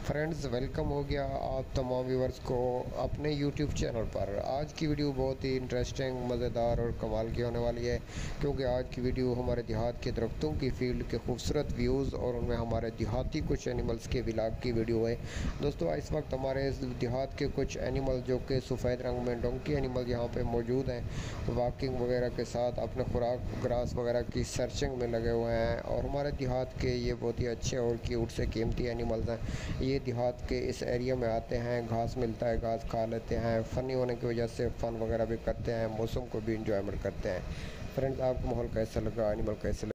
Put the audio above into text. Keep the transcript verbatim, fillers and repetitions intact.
Friends, welcome हो गया आप तमाम व्यूवर्स को अपने यूट्यूब चैनल पर। आज की वीडियो बहुत ही इंटरेस्टिंग, मज़ेदार और कमाल की होने वाली है, क्योंकि आज की वीडियो हमारे देहात के दरख्तों की फील्ड के खूबसूरत व्यूज़ और उनमें हमारे देहाती कुछ एनिमल्स के विलाग की वीडियो है। दोस्तों, इस वक्त हमारे देहात के कुछ एनिमल जो कि सफ़ेद रंग में डोंकी एनिमल यहाँ पर मौजूद हैं, वॉकिंग वगैरह के साथ अपने खुराक ग्रास वगैरह की सर्चिंग में लगे हुए हैं। और हमारे देहात के ये बहुत ही अच्छे और क्यूट से कीमती एनिमल्स हैं। ये देहात के इस एरिया में आते हैं, घास मिलता है, घास खा लेते हैं, फ़नी होने की वजह से फ़न वगैरह भी करते हैं, मौसम को भी इंजॉयमेंट करते हैं। फ्रेंड्स, आपको माहौल कैसा लगा, एनिमल कैसे लगा?